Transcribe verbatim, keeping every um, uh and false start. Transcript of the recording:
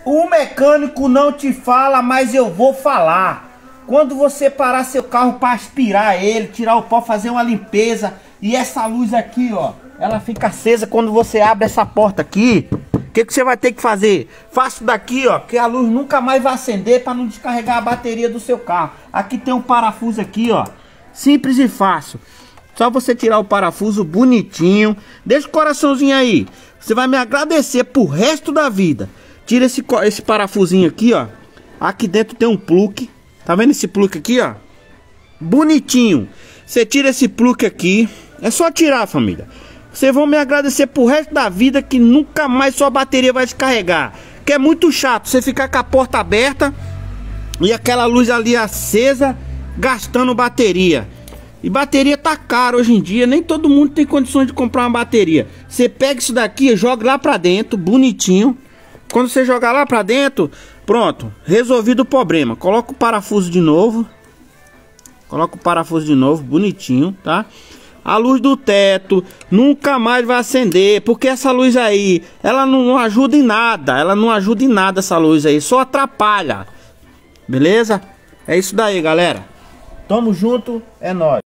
O mecânico não te fala, mas eu vou falar. Quando você parar seu carro para aspirar ele, tirar o pó, fazer uma limpeza, e essa luz aqui, ó, ela fica acesa quando você abre essa porta aqui, o que que você vai ter que fazer? Faça daqui, ó, que a luz nunca mais vai acender para não descarregar a bateria do seu carro. Aqui tem um parafuso aqui, ó, simples e fácil. Só você tirar o parafuso bonitinho. Deixa o coraçãozinho aí. Você vai me agradecer pro resto da vida. Tira esse, esse parafusinho aqui, ó. Aqui dentro tem um plug. Tá vendo esse plug aqui, ó? Bonitinho. Você tira esse plug aqui. É só tirar, família. Vocês vão me agradecer pro resto da vida, que nunca mais sua bateria vai descarregar. Que é muito chato você ficar com a porta aberta e aquela luz ali acesa, gastando bateria. E bateria tá caro hoje em dia, nem todo mundo tem condições de comprar uma bateria. Você pega isso daqui, joga lá pra dentro, bonitinho. Quando você jogar lá pra dentro, pronto, resolvido o problema. Coloca o parafuso de novo. Coloca o parafuso de novo, bonitinho, tá? A luz do teto nunca mais vai acender, porque essa luz aí, ela não, não ajuda em nada. Ela não ajuda em nada essa luz aí, só atrapalha. Beleza? É isso daí, galera. Tamo junto, é nóis.